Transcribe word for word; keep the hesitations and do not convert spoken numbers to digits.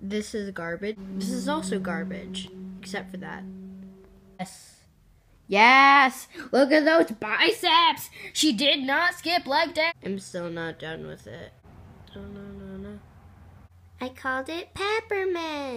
This is garbage. This is also garbage, except for that. Yes. Yes! Look at those biceps! She did not skip leg day. I'm still not done with it. No, no, no, no. I called it peppermint.